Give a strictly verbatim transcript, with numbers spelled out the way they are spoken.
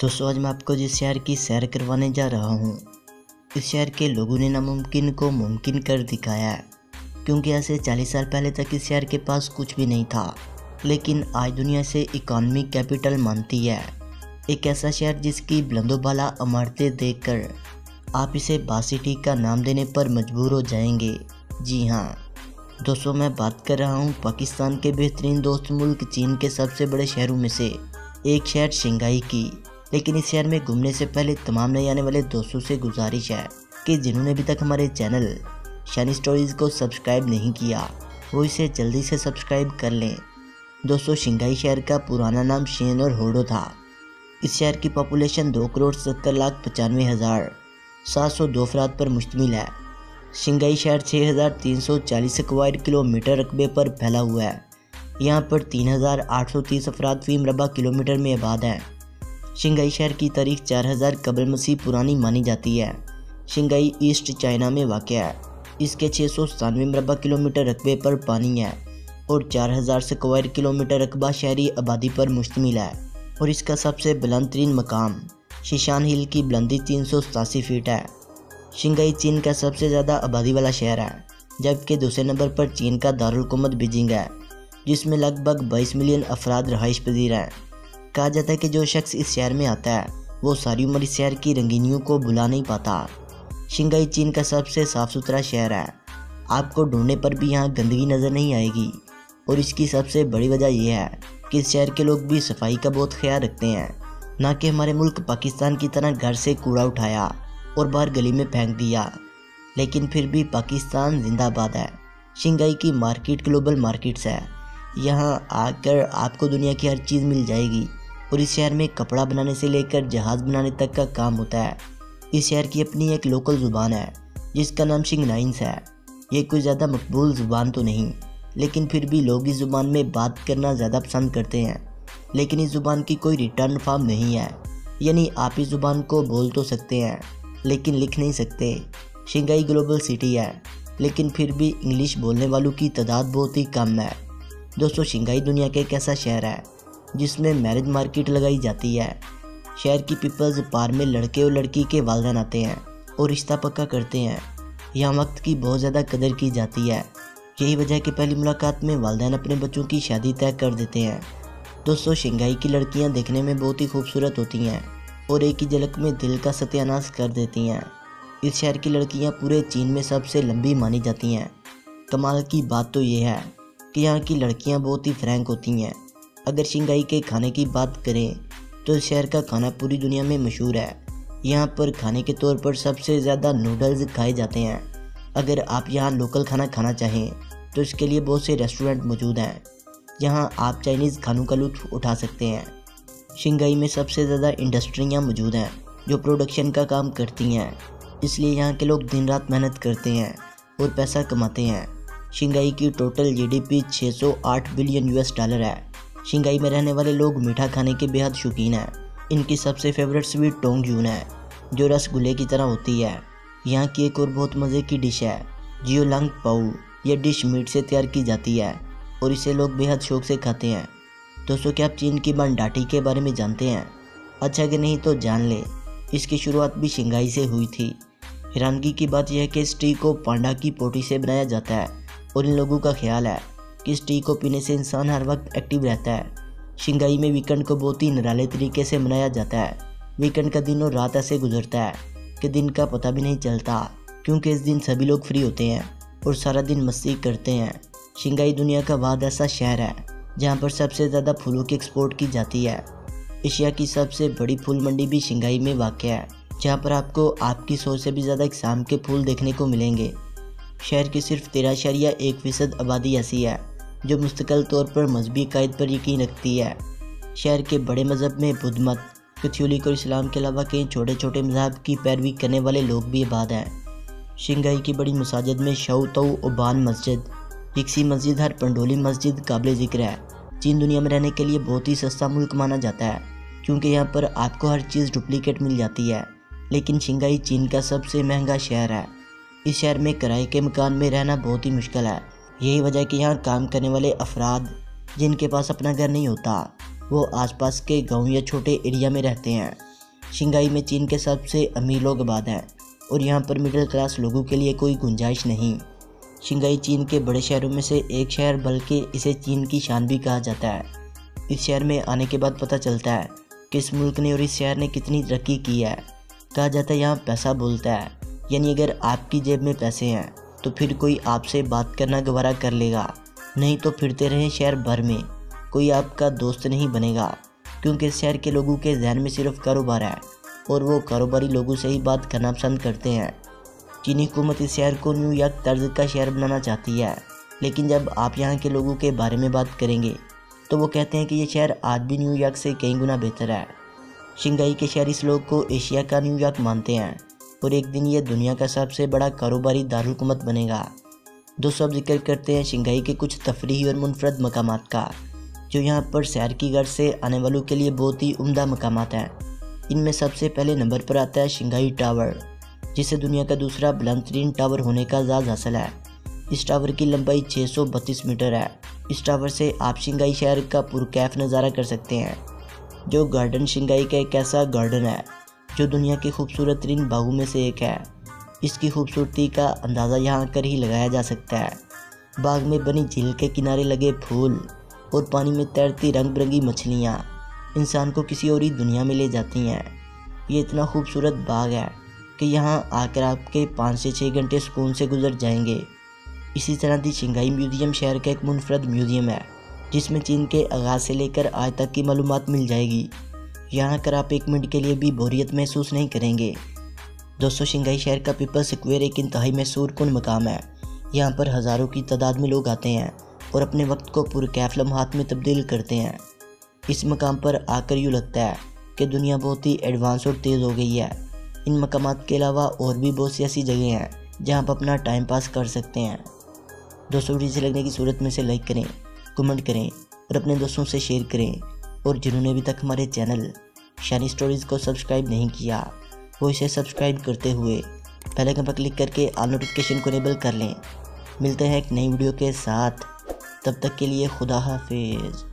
दोस्तों आज मैं आपको जिस शहर की सैर करवाने जा रहा हूँ, इस शहर के लोगों ने नामुमकिन को मुमकिन कर दिखाया है। क्योंकि ऐसे चालीस साल पहले तक इस शहर के पास कुछ भी नहीं था, लेकिन आज दुनिया से इकॉनमी कैपिटल मानती है। एक ऐसा शहर जिसकी बुलंदोबाला इमारतें देखकर आप इसे बासिटी का नाम देने पर मजबूर हो जाएंगे। जी हाँ दोस्तों, मैं बात कर रहा हूँ पाकिस्तान के बेहतरीन दोस्त मुल्क चीन के सबसे बड़े शहरों में से एक शहर शंघाई की। लेकिन इस शहर में घूमने से पहले तमाम नए आने वाले दोस्तों से गुजारिश है कि जिन्होंने अभी तक हमारे चैनल शानी स्टोरीज़ को सब्सक्राइब नहीं किया, वो इसे जल्दी से सब्सक्राइब कर लें। दोस्तों, शंघाई शहर का पुराना नाम शेन और होडो था। इस शहर की पॉपुलेशन दो करोड़ सत्तर लाख पचानवे हज़ार सात सौ दो अफराद पर मुश्तमिल है। शंघाई शहर छः हज़ार तीन सौ चालीस स्क्वायर किलोमीटर रकबे पर फैला हुआ है। यहाँ पर तीन हज़ार आठ सौ तीस अफराद फी मरबा किलोमीटर में आबाद हैं। शंघाई शहर की तारीख चार हज़ार कबल मसीह पुरानी मानी जाती है। शंघाई ईस्ट चाइना में वाक़या है। इसके छः सौ सतानवे मरबा किलोमीटर रकबे पर पानी है और चार हज़ार स्क्वायर किलोमीटर रकबा शहरी आबादी पर मुश्तमिल है। और इसका सबसे बुलंद तरीन मकाम शीशान हिल की बुलंदी तीन सौ सतासी फीट है। शंघाई चीन का सबसे ज़्यादा आबादी वाला शहर है, जबकि दूसरे नंबर पर चीन का दारुल हुकूमत बीजिंग है, जिसमें लगभग बाईस मिलियन अफराद रहाइश पजीर हैं। कहा जाता है कि जो शख्स इस शहर में आता है वो सारी उम्र इस शहर की रंगीनियों को भुला नहीं पाता। शंघाई चीन का सबसे साफ़ सुथरा शहर है। आपको ढूंढने पर भी यहाँ गंदगी नज़र नहीं आएगी। और इसकी सबसे बड़ी वजह यह है कि इस शहर के लोग भी सफाई का बहुत ख्याल रखते हैं, ना कि हमारे मुल्क पाकिस्तान की तरह घर से कूड़ा उठाया और बाहर गली में फेंक दिया। लेकिन फिर भी पाकिस्तान जिंदाबाद है। शंघाई की मार्केट ग्लोबल मार्केट्स है। यहाँ आकर आपको दुनिया की हर चीज़ मिल जाएगी। और इस शहर में कपड़ा बनाने से लेकर जहाज़ बनाने तक का काम होता है। इस शहर की अपनी एक लोकल ज़ुबान है जिसका नाम शिंगनाइंस है। ये कोई ज़्यादा मकबूल ज़ुबान तो नहीं, लेकिन फिर भी लोग इस ज़ुबान में बात करना ज़्यादा पसंद करते हैं। लेकिन इस ज़ुबान की कोई रिटर्न फॉर्म नहीं है, यानी आप इस ज़ुबान को बोल तो सकते हैं लेकिन लिख नहीं सकते। शंघाई ग्लोबल सिटी है, लेकिन फिर भी इंग्लिश बोलने वालों की तादाद बहुत ही कम है। दोस्तों, शंघाई दुनिया का एक ऐसा शहर है जिसमें मैरिज मार्केट लगाई जाती है। शहर की पीपल्स पार में लड़के और लड़की के वालिदैन आते हैं और रिश्ता पक्का करते हैं। यहाँ वक्त की बहुत ज़्यादा कदर की जाती है। यही वजह है कि पहली मुलाकात में वालिदैन अपने बच्चों की शादी तय कर देते हैं। दोस्तों, शंघाई की लड़कियाँ देखने में बहुत ही खूबसूरत होती हैं और एक ही झलक में दिल का सत्यानाश कर देती हैं। इस शहर की लड़कियाँ पूरे चीन में सबसे लंबी मानी जाती हैं। कमाल की बात तो ये है कि यहाँ की लड़कियाँ बहुत ही फ्रैंक होती हैं। अगर शंघाई के खाने की बात करें तो इस शहर का खाना पूरी दुनिया में मशहूर है। यहाँ पर खाने के तौर पर सबसे ज़्यादा नूडल्स खाए जाते हैं। अगर आप यहाँ लोकल खाना खाना चाहें तो इसके लिए बहुत से रेस्टोरेंट मौजूद हैं। यहाँ आप चाइनीज़ खानों का लुत्फ़ उठा सकते हैं। शंघाई में सबसे ज़्यादा इंडस्ट्रियाँ मौजूद हैं जो प्रोडक्शन का काम करती हैं, इसलिए यहाँ के लोग दिन रात मेहनत करते हैं और पैसा कमाते हैं। शंघाई की टोटल जीडीपी छः सौ आठ बिलियन यूएस डॉलर है। शंघाई में रहने वाले लोग मीठा खाने के बेहद शौकीन हैं। इनकी सबसे फेवरेट स्वीट टोंगजून है, जो रसगुल्ले की तरह होती है। यहाँ की एक और बहुत मज़े की डिश है जियोलांग पाऊ। यह डिश मीट से तैयार की जाती है और इसे लोग बेहद शौक से खाते हैं। दोस्तों, क्या आप चीन की बानडाटी के बारे में जानते हैं? अच्छा, कि नहीं तो जान ले। इसकी शुरुआत भी शंघाई से हुई थी। हैरानगी की बात यह है कि इस टी को पांडा की पोटी से बनाया जाता है और इन लोगों का ख्याल है कि इस टी को पीने से इंसान हर वक्त एक्टिव रहता है। शंघाई में वीकेंड को बहुत ही निराले तरीके से मनाया जाता है। वीकेंड का दिन और रात ऐसे गुजरता है कि दिन का पता भी नहीं चलता, क्योंकि इस दिन सभी लोग फ्री होते हैं और सारा दिन मस्ती करते हैं। शंघाई दुनिया का वाद ऐसा शहर है जहाँ पर सबसे ज़्यादा फूलों की एक्सपोर्ट की जाती है। एशिया की सबसे बड़ी फूल मंडी भी शंघाई में वाक़या है, जहाँ पर आपको आपकी सोच से भी ज़्यादा इक़साम के फूल देखने को मिलेंगे। शहर की सिर्फ तेरह शरिया एक फ़ीसद आबादी ऐसी है जो मुस्तकिल तौर पर मजहबी कायद पर यकीन रखती है। शहर के बड़े मज़हब में बुद्ध मत, कैथोलिक और इस्लाम के अलावा कई छोटे छोटे मज़हब की पैरवी करने वाले लोग भी आबाद हैं। शंघाई की बड़ी मसाजिद में शाओ ताओ ओबान मस्जिद, यक्सी मस्जिद, हर पंडोली मस्जिद काबिल ज़िक्र है। चीन दुनिया में रहने के लिए बहुत ही सस्ता मुल्क माना जाता है, क्योंकि यहाँ पर आपको हर चीज़ डुप्लीकेट मिल जाती है। लेकिन शंघाई चीन का सबसे महंगा शहर है। इस शहर में किराए के मकान में रहना बहुत ही मुश्किल है। यही वजह है कि यहाँ काम करने वाले अफराद जिनके पास अपना घर नहीं होता, वो आसपास के गांव या छोटे एरिया में रहते हैं। शंघाई में चीन के सबसे अमीर लोग आबाद हैं और यहाँ पर मिडिल क्लास लोगों के लिए कोई गुंजाइश नहीं। शंघाई चीन के बड़े शहरों में से एक शहर, बल्कि इसे चीन की शान भी कहा जाता है। इस शहर में आने के बाद पता चलता है कि इस मुल्क ने और इस शहर ने कितनी तरक्की की है। कहा जाता है यहाँ पैसा बोलता है, यानी अगर आपकी जेब में पैसे हैं तो फिर कोई आपसे बात करना गवारा कर लेगा, नहीं तो फिरते रहें शहर भर में, कोई आपका दोस्त नहीं बनेगा। क्योंकि इस शहर के लोगों के जहन में सिर्फ कारोबार है और वो कारोबारी लोगों से ही बात करना पसंद करते हैं। चीनी हुकूमत इस शहर को न्यूयॉर्क तर्ज का शहर बनाना चाहती है, लेकिन जब आप यहाँ के लोगों के बारे में बात करेंगे तो वो कहते हैं कि ये शहर आज भी न्यूयॉर्क से कई गुना बेहतर है। शंघाई के शहर इस लोग को एशिया का न्यूयॉर्क मानते हैं और एक दिन ये दुनिया का सबसे बड़ा कारोबारी दारुलहुकूमत बनेगा। दोस्तों, अब जिक्र करते हैं शंघाई के कुछ तफरीही और मुनफरद मकामात का, जो यहाँ पर सैर की गर्ज से आने वालों के लिए बहुत ही उम्दा मकामात हैं। इनमें सबसे पहले नंबर पर आता है शंघाई टावर, जिसे दुनिया का दूसरा बुलंद तरीन टावर होने का एजाज़ हासिल है। इस टावर की लंबाई छः सौ बत्तीस मीटर है। इस टावर से आप शंघाई शहर का पुरकैफ नज़ारा कर सकते हैं। जो गार्डन शंघाई का एक ऐसा गार्डन है जो दुनिया के खूबसूरत तरीन बागों में से एक है। इसकी खूबसूरती का अंदाज़ा यहाँ कर ही लगाया जा सकता है। बाग में बनी झील के किनारे लगे फूल और पानी में तैरती रंग बिरंगी मछलियाँ इंसान को किसी और ही दुनिया में ले जाती हैं। ये इतना खूबसूरत बाग है कि यहाँ आकर आपके पाँच से छः घंटे सुकून से गुजर जाएंगे। इसी तरह दी शंघाई म्यूज़ियम शहर का एक मुनफरद म्यूज़ियम है, जिसमें चीन के आगाज़ से लेकर आज तक की मालूमात मिल जाएगी। यहाँ आकर आप एक मिनट के लिए भी बोरियत महसूस नहीं करेंगे। दोस्तों, शंघाई शहर का पीपल स्क्वायर एक इंतहाई मैसूर कुन मकाम है। यहाँ पर हज़ारों की तादाद में लोग आते हैं और अपने वक्त को पुरकैफ लम्हात में तब्दील करते हैं। इस मकाम पर आकर यूँ लगता है कि दुनिया बहुत ही एडवांस और तेज़ हो गई है। इन मकामात के अलावा और भी बहुत सी ऐसी जगह हैं जहाँ आप अपना टाइम पास कर सकते हैं। दोस्तों, वीडियो से लगने की सूरत में से लाइक करें, कमेंट करें और अपने दोस्तों से शेयर करें। और जिन्होंने अभी तक हमारे चैनल शानी स्टोरीज़ को सब्सक्राइब नहीं किया, वो इसे सब्सक्राइब करते हुए बेल आइकन पर क्लिक करके ऑल नोटिफिकेशन को इनेबल कर लें। मिलते हैं एक नई वीडियो के साथ, तब तक के लिए खुदा हाफिज़।